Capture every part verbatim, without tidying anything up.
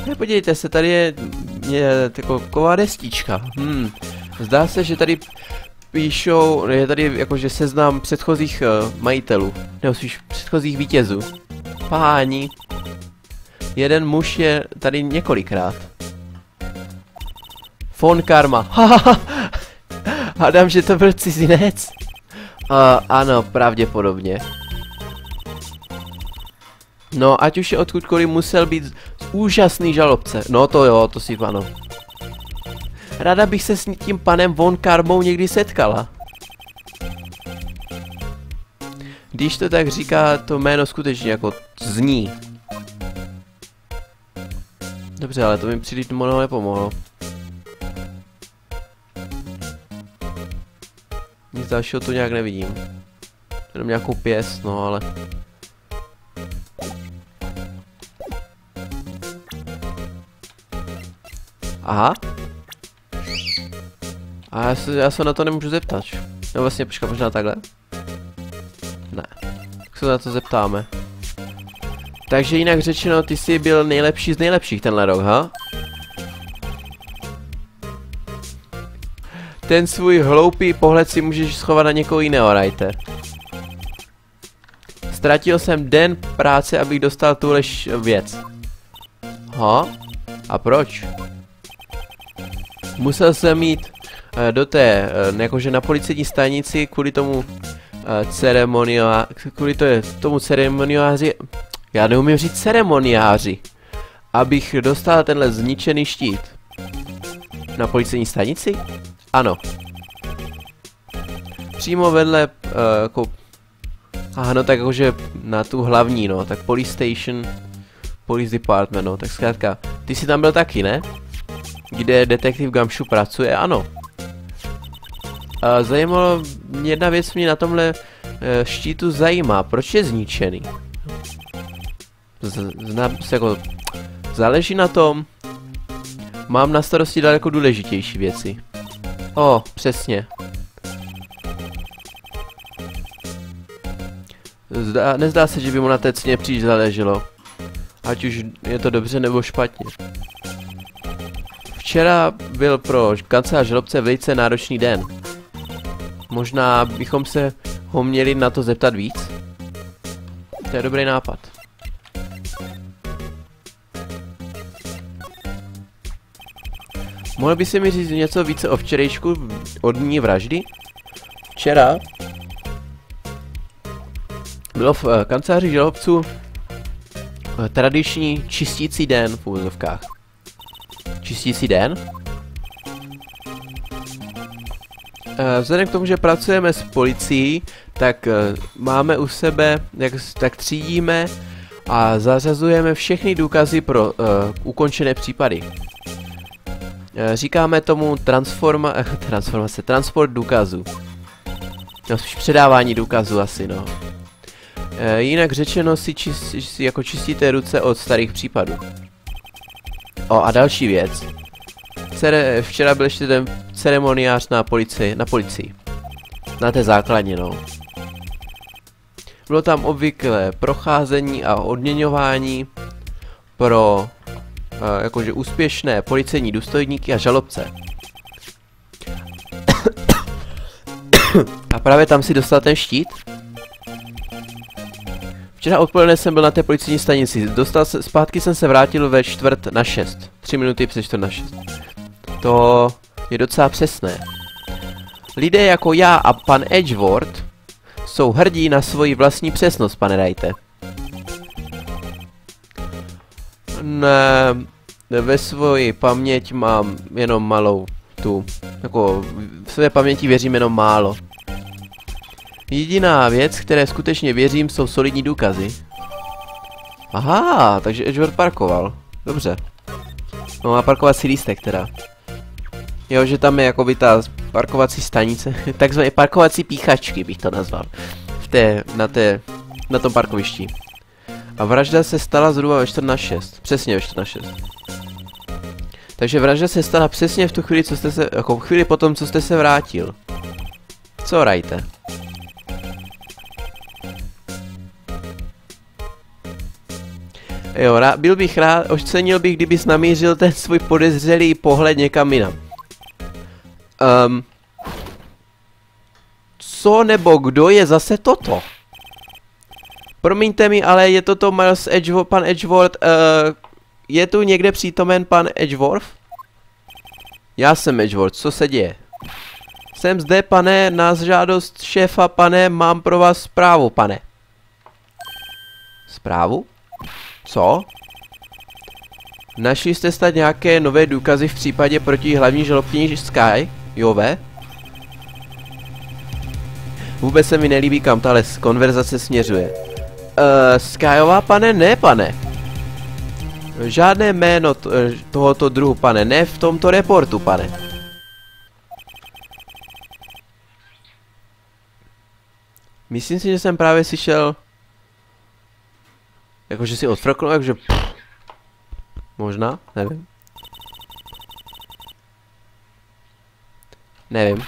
Ne, podívejte se, tady je, je taková destička. Hmm. Zdá se, že tady píšou, je tady jakože seznam předchozích uh, majitelů, nebo spíš předchozích vítězů. Páni. Jeden muž je tady několikrát. Von Karma. Hádám, že to byl cizinec. Uh, ano, pravděpodobně. No, ať už je odkudkoliv, musel být úžasný žalobce. No to jo, to si ano. Ráda bych se s tím panem Von Karmou někdy setkala. Když to tak říká, to jméno skutečně jako zní. Dobře, ale to mi příliš mnoho nepomohlo. Nic dalšího tu nějak nevidím. Jenom nějakou pěst, no ale... Aha. A já se, já se na to nemůžu zeptat. No vlastně, počkat, možná takhle? Ne. Tak se na to zeptáme. Takže jinak řečeno, ty jsi byl nejlepší z nejlepších tenhle rok, ha? Ten svůj hloupý pohled si můžeš schovat na někoho jiného, Rajte. Ztratil jsem den práce, abych dostal tuhle věc. Ha? A proč? Musel jsem jít uh, do té, uh, jakože na policejní stanici kvůli tomu uh, ceremonia, kvůli to je, tomu ceremoniáři, já neumím říct ceremoniáři, abych dostal tenhle zničený štít. Na policejní stanici? Ano. Přímo vedle, uh, jako, aha, no tak jakože na tu hlavní, no, tak police station, police department, no, tak zkrátka, ty jsi tam byl taky, ne? Kde detektiv Gumshoe pracuje, ano. A zajímalo, jedna věc mě na tomhle e, štítu zajímá, proč je zničený? Z, zna, jako, záleží na tom, mám na starosti daleko důležitější věci. O, přesně. Zdá, nezdá se, že by mu na té cně příliš záleželo. Ať už je to dobře nebo špatně. Včera byl pro kancelář žalobce velice náročný den. Možná bychom se ho měli na to zeptat víc? To je dobrý nápad. Mohl by si mi říct něco více o včerejšku od dní vraždy? Včera bylo v uh, kanceláři žalobců uh, tradiční čistící den v úvozovkách. Čistící den? Uh, vzhledem k tomu, že pracujeme s policií, tak uh, máme u sebe, jak, tak třídíme a zařazujeme všechny důkazy pro uh, ukončené případy. Uh, říkáme tomu transforma, uh, transformace, transport důkazů. No, spíš předávání důkazů asi, no. Uh, jinak řečeno si, čist, si jako čistíte ruce od starých případů. O, a další věc. Cere, včera byl ještě ten ceremoniář na policii, na policii. Na té základně, no. Bylo tam obvyklé procházení a odměňování pro uh, jakože úspěšné policejní důstojníky a žalobce. A právě tam si dostal ten štít. Včera odpoledne jsem byl na té policejní stanici. Dostal se, zpátky jsem se vrátil ve čtvrt na šest. Tři minuty přes čtvrt na šest. To je docela přesné. Lidé jako já a pan Edgeworth jsou hrdí na svoji vlastní přesnost, pane Wrighte. Ne, ve svoji paměť mám jenom malou tu. Jako v své paměti věřím jenom málo. Jediná věc, které skutečně věřím, jsou solidní důkazy. Aha, takže Edgeworth parkoval. Dobře. No a parkovací lístek teda. Jo, že tam je jakoby ta parkovací stanice, takzvané parkovací píchačky bych to nazval. V té, na té, na tom parkovišti. A vražda se stala zhruba ve čtvrt na šest. Přesně ve čtvrt na šest. Takže vražda se stala přesně v tu chvíli, co jste se, jako chvíli potom, co jste se vrátil. Co Wrighte? Jo, rá, byl bych rád, ocenil bych, kdybys namířil ten svůj podezřelý pohled někam jinam. Um, co nebo kdo je zase toto? Promiňte mi, ale je toto Miles Edgeworth, pan Edgeworth, uh, je tu někde přítomen pan Edgeworth? Já jsem Edgeworth, co se děje? Jsem zde, pane, na žádost šéfa, pane, mám pro vás zprávu, pane. Zprávu? Co? Našli jste snad nějaké nové důkazy v případě proti hlavní žalobkyni Sky? Jové? Vůbec se mi nelíbí, kam tahle konverzace směřuje. Uh, Skyová, pane? Ne, pane. Žádné jméno tohoto druhu, pane. Ne v tomto reportu, pane. Myslím si, že jsem právě slyšel... Jakože si odfrknul, jakože... Možná? Nevím. Nevím.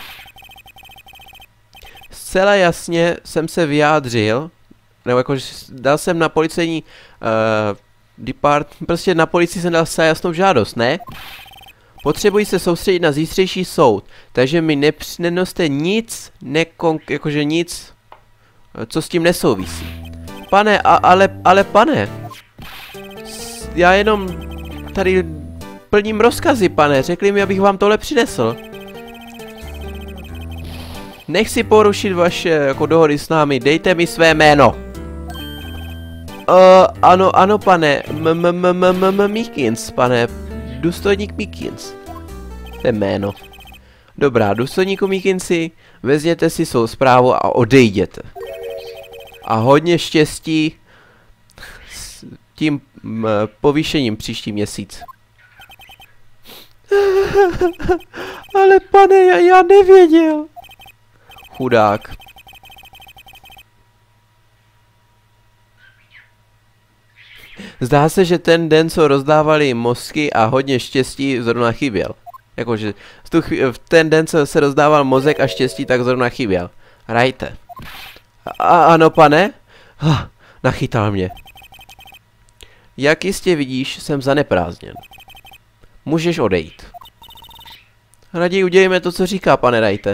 Zcela jasně jsem se vyjádřil, nebo jakože dal jsem na policejní uh, depart, prostě na policii jsem dal zcela jasnou žádost, ne? Potřebuji se soustředit na zítřejší soud, takže mi nepřinenoste nic, nekon, jakože nic, co s tím nesouvisí. Pane, a, ale, ale pane, já jenom tady plním rozkazy, pane, řekli mi, abych vám tohle přinesl. Nechci porušit vaše jako dohody s námi, dejte mi své jméno. Uh, ano, ano, pane, Meekins, pane, důstojník Meekins. To je jméno. Dobrá, důstojníku Meekinsi, vezměte si svou zprávu a odejděte. A hodně štěstí s tím m, povýšením příští měsíc. Ale pane, já, já nevěděl. Chudák. Zdá se, že ten den, co rozdávali mozky a hodně štěstí, zrovna chyběl. Jakože v ten den, co se rozdával mozek a štěstí, tak zrovna chyběl. Hrajte. A ano, pane? Ah, nachytal mě. Jak jistě vidíš, jsem zaneprázdněn. Můžeš odejít. Raději udělejme to, co říká, pane Wrighte.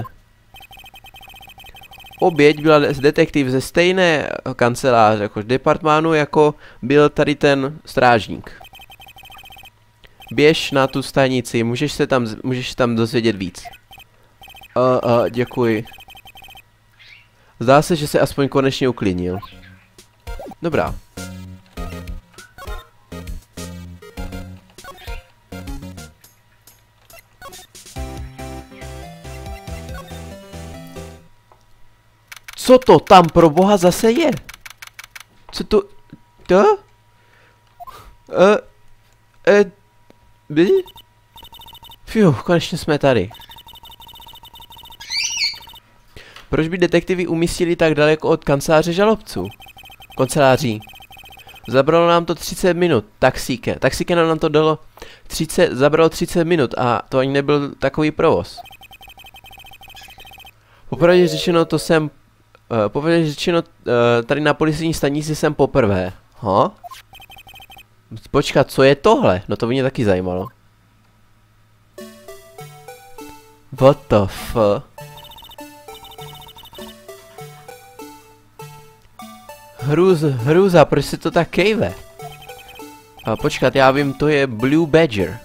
Oběť byla detektiv ze stejné kanceláře, jako departmánu, jako byl tady ten strážník. Běž na tu stanici, můžeš se tam, můžeš tam dozvědět víc. Uh, uh, děkuji. Zdá se, že se aspoň konečně uklidnil. Dobrá. Co to tam pro boha zase je? Co to... To? Eh... Eh... By? Fiu, konečně jsme tady. Proč by detektivy umístili tak daleko od kanceláře žalobců? Kanceláří. Zabralo nám to třicet minut, taxíke. Taxíke nám to dalo třicet, zabralo třicet minut a to ani nebyl takový provoz. Popravdě řečeno, to jsem... Uh, popravdě řečeno, uh, tady na policijní stanici jsem poprvé. Ha? Počkat, co je tohle? No to by mě taky zajímalo. What the f... Hrůz, hrůza, proč se to tak kejve? A počkat, já vím, to je Blue Badger.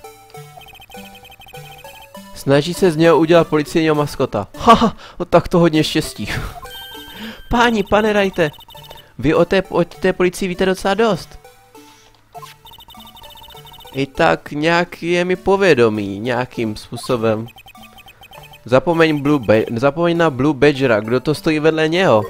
Snaží se z něho udělat policejního maskota. Haha, o tak to hodně štěstí. Páni, pane Wrighte, vy o té, o té policii víte docela dost. I tak nějak je mi povědomí, nějakým způsobem. Zapomeň, Blue ba zapomeň na Blue Badgera, kdo to stojí vedle něho?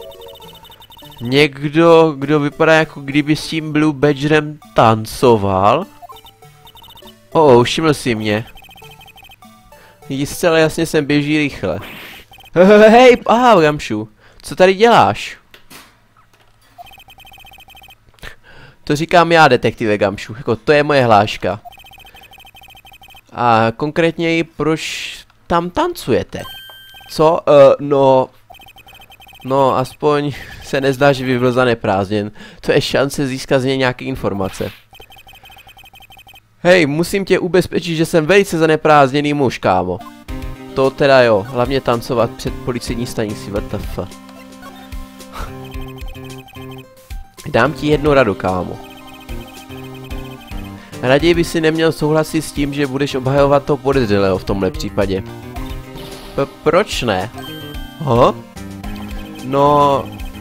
Někdo, kdo vypadá jako kdyby s tím Blue Badgerem tancoval? Oh, oh, všiml si mě. Zcela jasně sem běží rychle. Hej, aha, Gamšu, co tady děláš? To říkám já, detektive Gamšu, jako to je moje hláška. A konkrétně, proč tam tancujete? Co? Uh, no... No, aspoň se nezdá, že by byl zaneprázdněn. To je šance získat z něj nějaké informace. Hej, musím tě ubezpečit, že jsem velice zaneprázdněný muž, kámo. To teda jo, hlavně tancovat před policejní stanicí, W T F. Dám ti jednu radu, kámo. Raději by si neměl souhlasit s tím, že budeš obhajovat toho podezřelého v tomhle případě. P proč ne? Ho? No...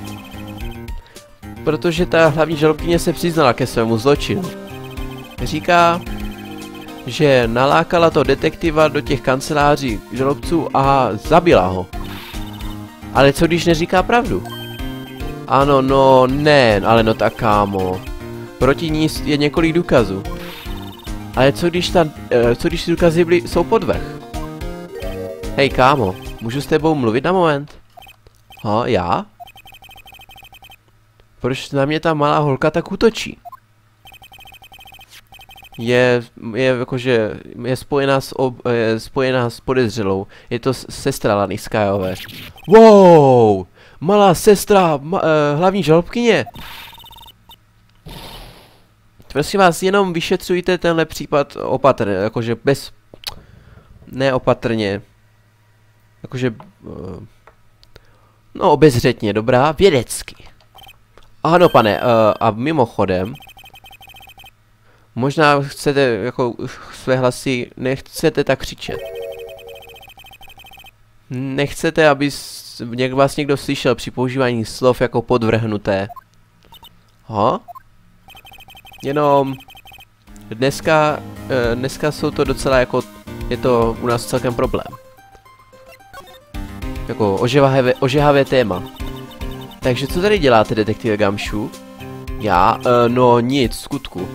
Protože ta hlavní žalobkyně se přiznala ke svému zločinu. Říká, že nalákala to detektiva do těch kanceláří žalobců a zabila ho. Ale co když neříká pravdu? Ano, no, ne, ale no tak kámo. Proti ní je několik důkazů. Ale co když ta, co když ty důkazy byly, jsou podvrh? Hej kámo, můžu s tebou mluvit na moment? Ha, já? Proč na mě ta malá holka tak útočí? Je, je jakože, je spojená s, ob, je spojená s podezřelou. Je to sestra Lany Skyové. Wow! Malá sestra, ma, uh, hlavní žalobkyně. Prosím vás, jenom vyšetřujte tenhle případ opatrně, jakože bez... Neopatrně. Jakože... Uh, no, obezřetně, dobrá, vědecky. Ano, pane, uh, a mimochodem... Možná chcete, jako, své hlasy, nechcete tak křičet. Nechcete, aby někdo vás někdo slyšel při používání slov jako podvrhnuté. Ho? Jenom... Dneska, dneska jsou to docela jako... Je to u nás celkem problém. Jako ožehavé, ožehavé téma. Takže co tady děláte, detektive Gumshoe? Já? Uh, no nic, skutku.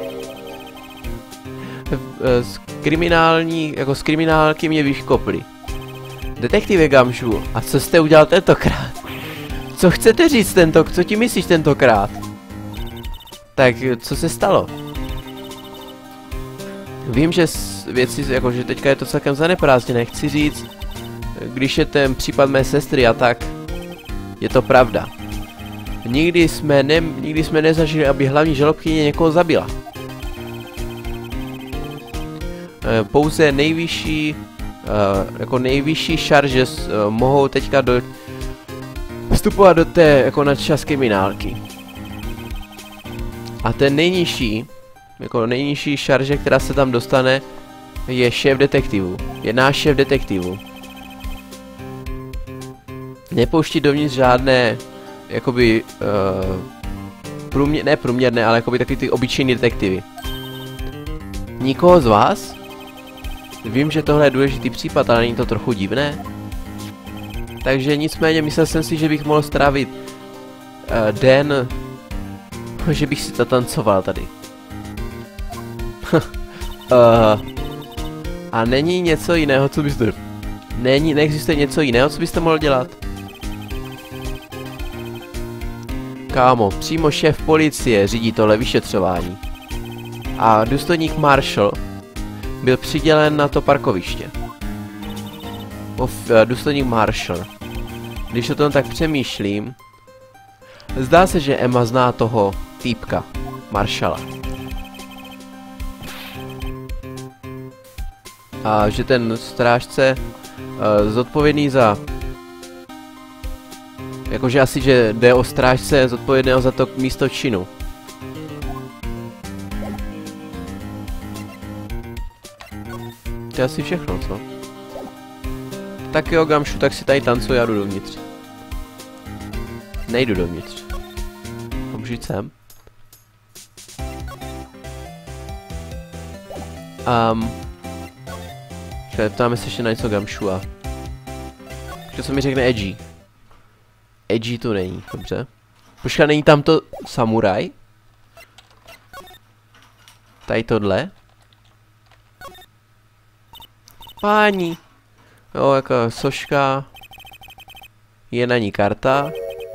Z kriminální, jako z kriminálky mě vyškopli. Detektive Gumshoe, a co jste udělal tentokrát? Co chcete říct tento, co ti myslíš tentokrát? Tak, co se stalo? Vím, že věci, jako že teďka je to celkem zaneprázdněné, chci říct, když je ten případ mé sestry a tak, je to pravda. Nikdy jsme, ne, nikdy jsme nezažili, aby hlavní žalobkyně někoho zabila. Pouze nejvyšší, uh, jako nejvyšší šarže uh, mohou teďka do, vstupovat do té jako nadčas kriminálky. A ten nejnižší, jako nejnižší šarže, která se tam dostane, je šéf detektivů. Je náš šéf detektivů. Nepouští dovnitř žádné, jakoby, uh, průměr, ne průměrné, ale jakoby takový ty obyčejný detektivy. Nikoho z vás? Vím, že tohle je důležitý případ, ale není to trochu divné? Takže nicméně myslel jsem si, že bych mohl strávit uh, den, že bych si zatancoval tady. uh, a není něco jiného, co byste... Není, neexistuje něco jiného, co byste mohl dělat? Kámo, přímo šéf policie řídí tohle vyšetřování. A důstojník Marshall byl přidělen na to parkoviště. Of, uh, důstojník Marshall. Když o tom tak přemýšlím, zdá se, že Emma zná toho týpka, Marshalla. A že ten strážce uh, zodpovědný za... Jakože asi, že jde o strážce zodpovědného za to místo činu. To je asi všechno, co? Tak jo, Gumshoe, tak si tady tancuji, já jdu dovnitř. Nejdu dovnitř. Můžu jít sem? Um, ptáme se ještě na něco Gumshoea. To, co mi řekne Edgy. Edgy tu není, dobře. Počkej, není tam to samuraj? Tady tohle? Páni. Jo, jaká soška. Je na ní karta.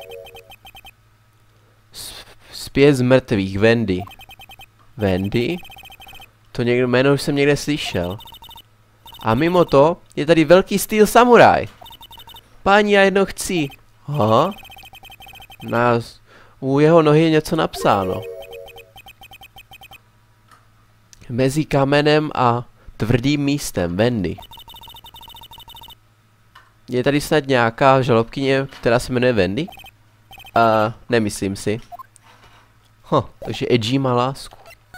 Zpět z mrtvých, Wendy. Wendy? To někdo, jméno už jsem někde slyšel. A mimo to, je tady velký styl samuraj. Páni, já jedno chci. Aha. Na, u jeho nohy je něco napsáno. Mezi kamenem a tvrdým místem, Wendy. Je tady snad nějaká žalobkyně, která se jmenuje Wendy? A uh, nemyslím si. Huh, takže Edgy má lásku.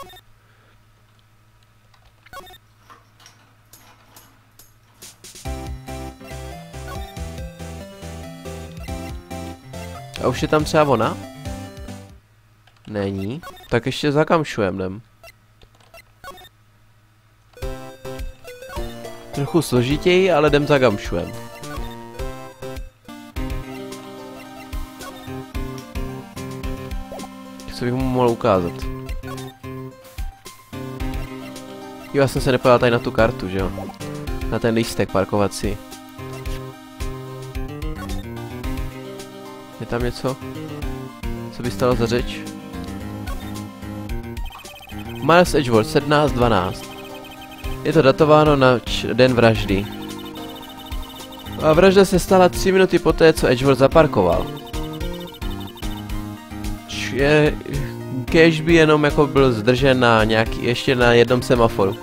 A už je tam třeba ona? Není. Tak ještě za Gumshoem jdem. Trochu složitěji, ale jdem za Gumshoem. Co bych mu mohl ukázat? Jo, já jsem se nepojal tady na tu kartu, že jo? Na ten lístek parkovací. Je tam něco? Co by stalo za řeč? Miles Edgeworth, sedmnáct dvanáct. Je to datováno na den vraždy. A vražda se stala tři minuty poté, co Edgeworth zaparkoval. Je, kéž by jenom jako byl zdržen na nějaký, ještě na jednom semaforu.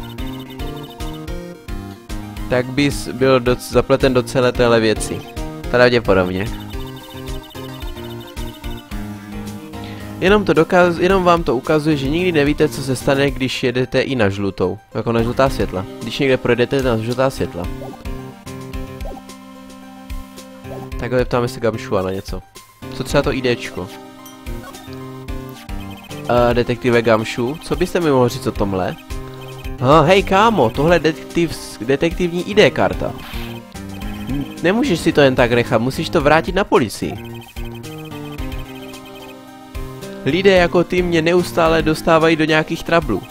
Tak bys byl doc, zapleten do celé téhle věci. Pravděpodobně. Jenom, to dokaz, jenom vám to ukazuje, že nikdy nevíte, co se stane, když jedete i na žlutou. Jako na žlutá světla. Když někde projedete na žlutá světla. Tak zeptáme se Gumshoea na něco. Co třeba to IDčko? Uh, detektive Gumshoe, co byste mi mohl říct o tomhle? Ah, hej kámo, tohle je detektiv, detektivní I D karta. Nemůžeš si to jen tak nechat, musíš to vrátit na policii. Lidé jako ty mě neustále dostávají do nějakých trablů.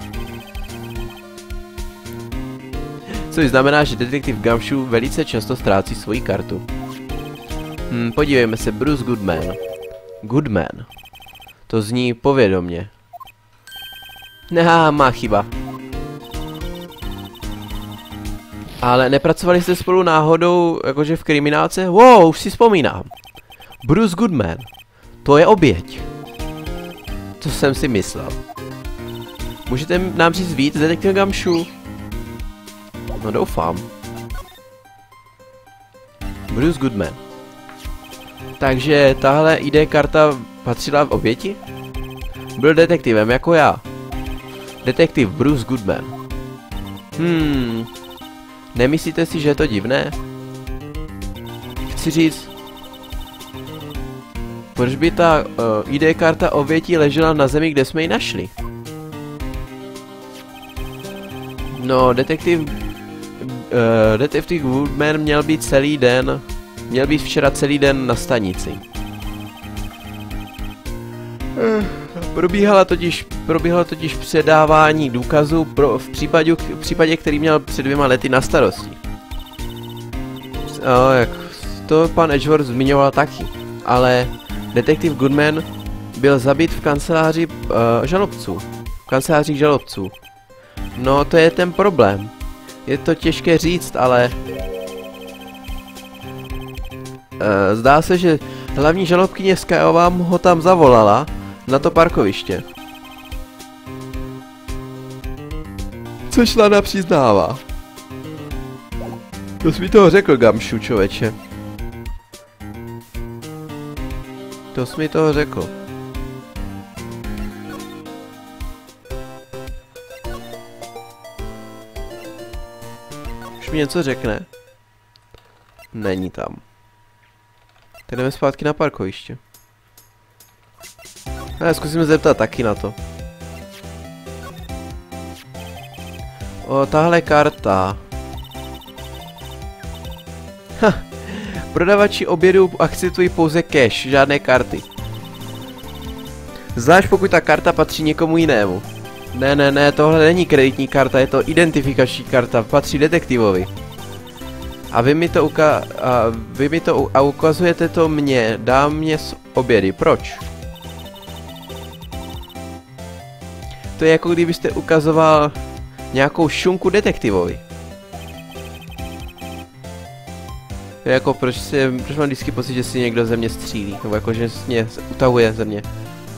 Což znamená, že detektiv Gumshoe velice často ztrácí svoji kartu. Hm, podívejme se, Bruce Goodman. Goodman. To zní povědomně. Neha, má chyba. Ale nepracovali jste spolu náhodou, jakože v kriminálce? Wow, už si vzpomínám. Bruce Goodman. To je oběť. To jsem si myslel. Můžete nám říct víc, detektiv Gumshoe? No doufám. Bruce Goodman. Takže tahle I D karta patřila v oběti? Byl detektivem jako já. Detektiv Bruce Goodman. Hmm. Nemyslíte si, že je to divné? Chci říct... Proč by ta uh, I D karta oběti ležela na zemi, kde jsme ji našli? No, detektiv... Uh, detektiv Goodman měl být celý den... Měl být včera celý den na stanici. Uh, probíhala totiž, probíhalo totiž předávání důkazů pro, v, případě, v případě, který měl před dvěma lety na starosti. No, jak to pan Edgeworth zmiňoval taky. Ale detektiv Goodman byl zabit v kanceláři uh, žalobců. V kancelářích žalobců. No, to je ten problém. Je to těžké říct, ale... Uh, zdá se, že hlavní žalobkyně Skyová mu ho tam zavolala na to parkoviště. Což Lana přiznává. To jsi mi toho řekl, Gumshoe, člověče. To jsi mi toho řekl. Už mi něco řekne? Není tam. Tak jdeme zpátky na parkoviště. A já zkusím zeptat taky na to. O, tahle karta. Ha, prodavači obědu akceptují pouze cash, žádné karty. Zvlášť pokud ta karta patří někomu jinému. Ne, ne, ne, tohle není kreditní karta, je to identifikační karta, patří detektivovi. A vy mi to uka... A vy mi to u... A ukazujete to mně, dám mě z obědy, proč? To je jako kdybyste ukazoval nějakou šunku detektivovi. Jako proč si, proč mám vždycky pocit, že si někdo ze mě střílí, nebo jako že mě utahuje ze mě.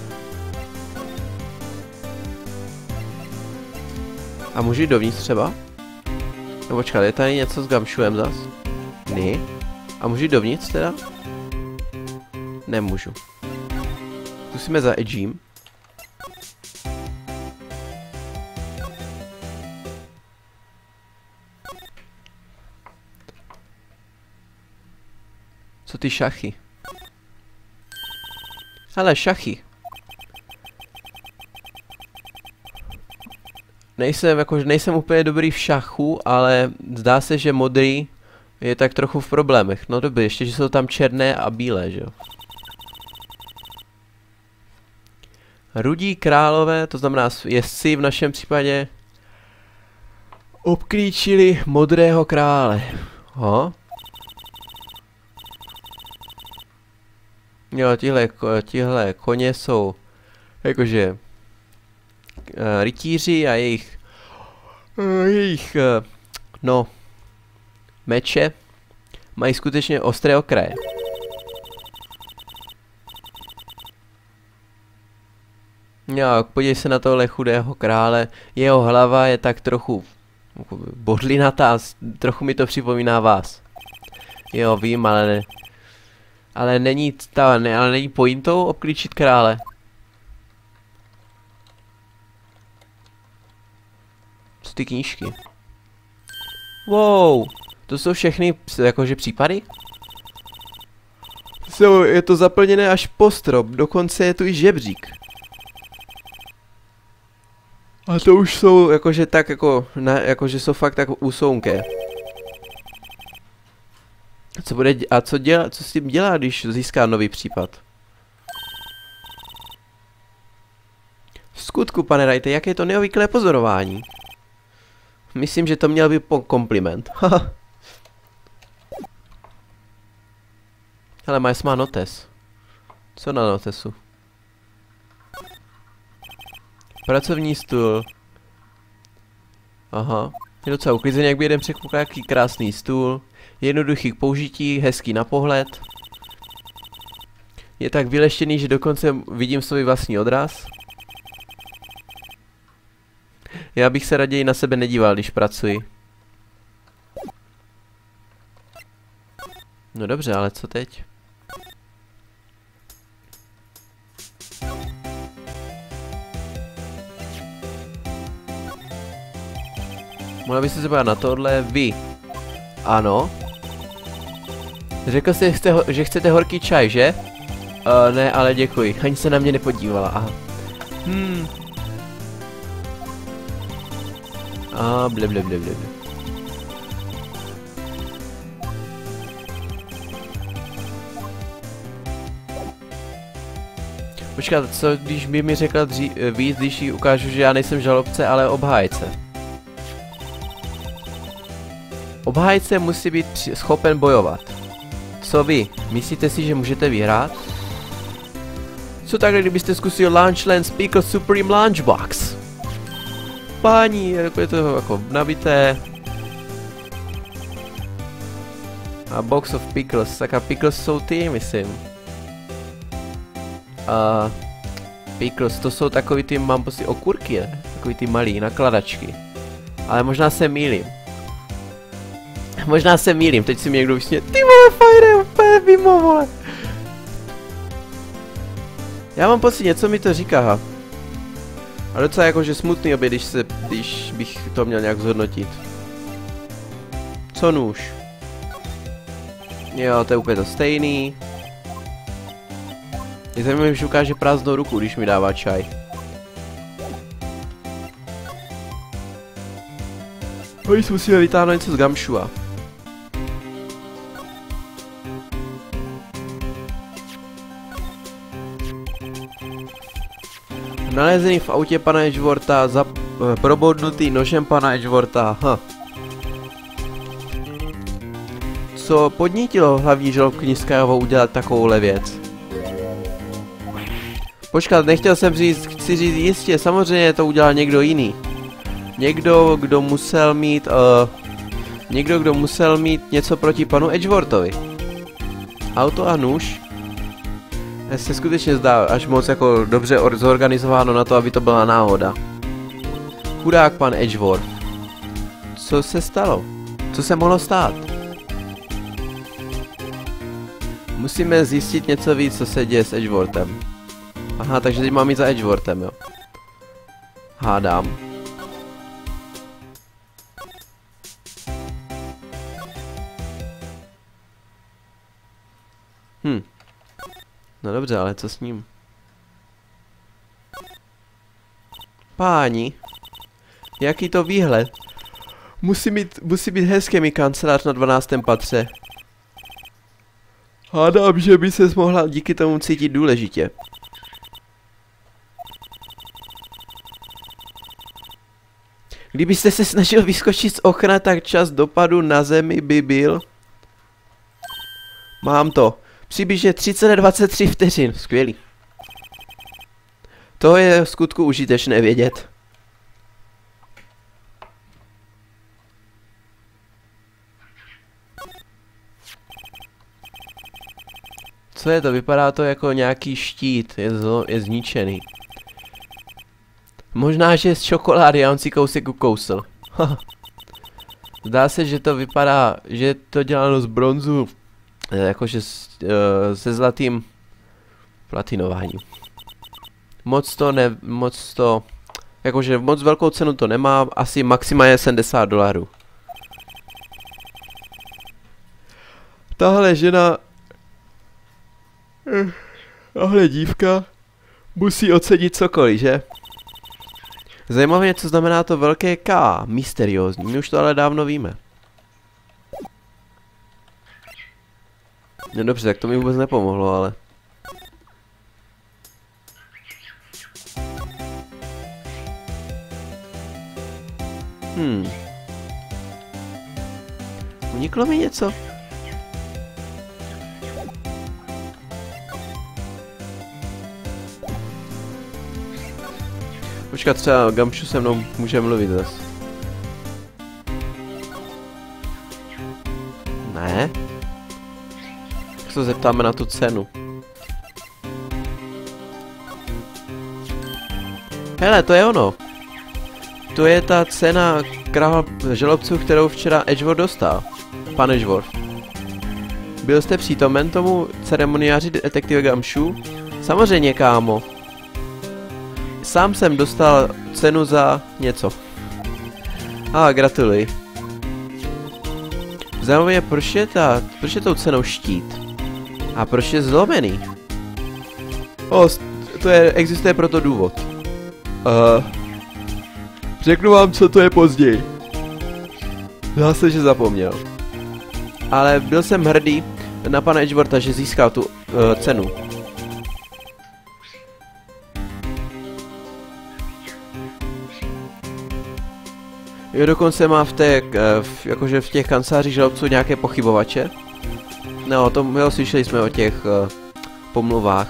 A můžu jít dovnitř třeba? No počkat, je tady něco s Gumshoem zas? Ne. A můžu jít dovnitř teda? Nemůžu. Zkusíme za Edgem. Co ty šachy? Hele, šachy. Nejsem, jakože nejsem úplně dobrý v šachu, ale zdá se, že modrý je tak trochu v problémech. No dobře, ještě, že jsou tam černé a bílé, že jo. Rudí králové, to znamená jezdci v našem případě, obklíčili modrého krále. Ho? Jo, tihle, tihle koně jsou jakože uh, rytíři a jejich uh, jejich uh, no meče mají skutečně ostré okraje. Jo, podívej se na tohle chudého krále, jeho hlava je tak trochu bodlinatá, trochu mi to připomíná vás. Jo, vím, ale ne. Ale není ta, ne, ale není pointou obklíčit krále. Co ty knížky? Wow, to jsou všechny jakože případy? So, je to zaplněné až po strop, dokonce je tu i žebřík. A to už jsou jakože tak jako, ne, jakože jsou fakt tak úsounké. Co bude, a co dělá, co s tím dělá, když získá nový případ? V skutku, pane Wrighte, jak je to neobvyklé pozorování? Myslím, že to měl být kompliment. Hele, Miles má notes. Co na notesu? Pracovní stůl. Aha. Je docela uklizený, jak by jeden překvapil, jaký krásný stůl. Jednoduchý k použití, hezký na pohled. Je tak vyleštěný, že dokonce vidím svůj vlastní odraz. Já bych se raději na sebe nedíval, když pracuji. No dobře, ale co teď? Mohla byste se podívat na tohle vy. Ano. Řekl jste, že chcete horký čaj, že? Uh, ne, ale děkuji. Ani se na mě nepodívala, aha. Hmm. A ble ble ble ble. Počkat, co když by mi řekla dří, víc, když jí ukážu, že já nejsem žalobce, ale obhájce. Obhájce musí být schopen bojovat. Co vy? Myslíte si, že můžete vyhrát? Co takhle, kdybyste zkusil Lunchland Pickle Supreme Lunchbox? Páni, jako je to jako nabité. A box of pickles, tak a pickles jsou ty, myslím. A pickles, to jsou takový ty, mám prostě okurky, ne? Takový ty malý, nakladačky. Ale možná se mýlím. Možná se mýlím, teď si mi někdo vysně, ty vole, fajre, úplně mimo, vole. Já mám pocit, něco mi to říká, ha. A docela jakože smutný obě, když se, když bych to měl nějak zhodnotit. Co nůž? Jo, to je úplně to stejný. Je zajímavé, že ukáže prázdnou ruku, když mi dává čaj. Teď musíme vytáhnout něco z Gumshoea. Nalezený v autě pana Edgewortha, za, eh, probodnutý nožem pana Edgewortha, hm. Co podnítilo hlavní žalobkyni Skyovou udělat takovouhle věc? Počkat, nechtěl jsem říct, chci říct jistě, samozřejmě to udělal někdo jiný. Někdo, kdo musel mít, uh, Někdo, kdo musel mít něco proti panu Edgeworthovi. Auto a nůž. Já se skutečně zdá až moc jako dobře zorganizováno na to, aby to byla náhoda. Chudák pan Edgeworth. Co se stalo? Co se mohlo stát? Musíme zjistit něco víc, co se děje s Edgeworthem. Aha, takže teď mám jít za Edgeworthem, jo. Hádám. Hm. No dobře, ale co s ním? Páni. Jaký to výhled? Musí mít, musí být hezké mi kancelář na dvanáctém patře. Hádám, že by se mohla díky tomu cítit důležitě. Kdybyste se snažil vyskočit z okna, tak čas dopadu na zemi by byl... Mám to. Přibližně třicet dvacet tři vteřin. Skvělý. To je v skutku užitečné vědět. Co je to? Vypadá to jako nějaký štít. Je, zlo, je zničený. Možná, že je z čokolády a on si kousek ukousl. Zdá se, že to vypadá, že je to děláno z bronzu. Jakože uh, se zlatým platinováním. Moc to ne, moc to, jakože moc velkou cenu to nemá, asi maximálně sedmdesát dolarů. Tahle žena, tahle dívka, musí ocenit cokoliv, že? Zajímavé, co znamená to velké K, mysteriózní, my už to ale dávno víme. No dobře, tak to mi vůbec nepomohlo, ale... Hmm. Uniklo mi něco? Počkat, třeba Gamšu se mnou může mluvit zas. Ne? Tak se zeptáme na tu cenu. Hele, to je ono. To je ta cena kráva žalobců, kterou včera Edgeworth dostal. Pan Edgeworth. Byl jste přítomen tomu ceremoniáři detektive Gamšu? Samozřejmě, kámo. Sám jsem dostal cenu za něco. A ah, gratuluji. Zajímavé, proč je ta, proč je tou cenou štít? A proč je zlomený? O, to je, existuje proto důvod. Uh, řeknu vám, co to je později. Zase, že zapomněl. Ale byl jsem hrdý na pana Edgewortha, že získal tu uh, cenu. Jo, dokonce má v té, v, jakože v těch kancelářích žalobců nějaké pochybovače. No, to jo, slyšeli jsme o těch uh, pomluvách.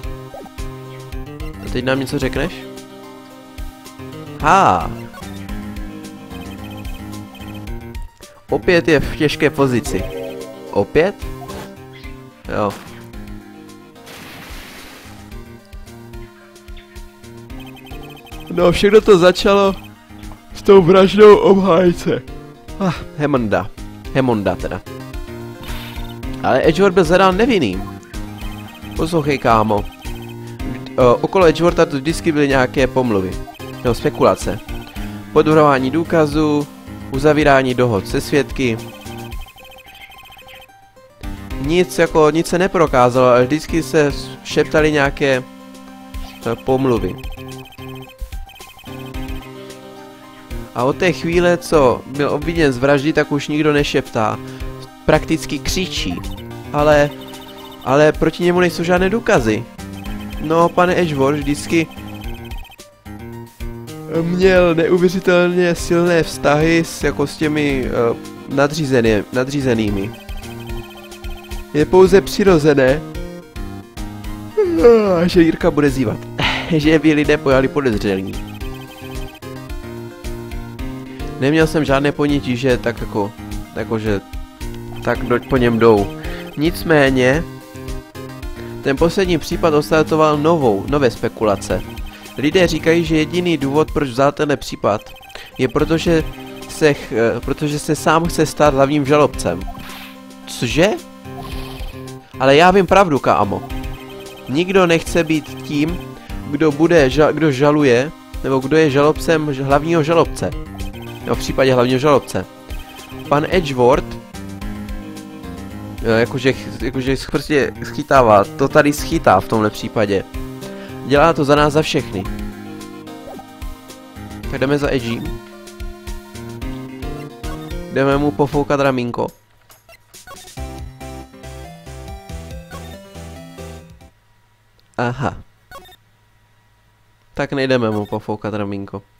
A teď nám něco řekneš? Ha. Opět je v těžké pozici. Opět? Jo. No, všechno to začalo s tou vraždou obhájce. Ah, Hemonda. Hemonda teda. Ale Edgeworth byl zadán nevinným. Poslouchej, kámo. Uh, okolo Edgewortha tu vždycky byly nějaké pomluvy. No, spekulace. Podvrhování důkazů, uzavírání dohod se svědky. Nic jako, nic se neprokázalo, ale vždycky se šeptaly nějaké uh, pomluvy. A od té chvíle, co byl obviněn z vraždy, tak už nikdo nešeptá. Prakticky křičí. Ale, ale proti němu nejsou žádné důkazy. No, pane Edgeworth vždycky měl neuvěřitelně silné vztahy s, jako s těmi uh, nadřízený, nadřízenými. Je pouze přirozené, uh, že Jirka bude zývat. Že by lidé pojali podezřelí. Neměl jsem žádné ponětí, že tak jako jakože tak do, po něm jdou. Nicméně ten poslední případ odstartoval novou, nové spekulace. Lidé říkají, že jediný důvod, proč vzal tenhle případ, je protože se, protože se sám chce stát hlavním žalobcem. Cože? Ale já vím pravdu, kámo. Nikdo nechce být tím, kdo bude, žal, kdo žaluje, nebo kdo je žalobcem hlavního žalobce. No, v případě hlavního žalobce. Pan Edgeworth, jakože, jakože prostě schytává, to tady schytá v tomhle případě. Dělá to za nás za všechny. Tak jdeme za Edgy. Jdeme mu pofoukat ramínko. Aha. Tak nejdeme mu pofoukat ramínko.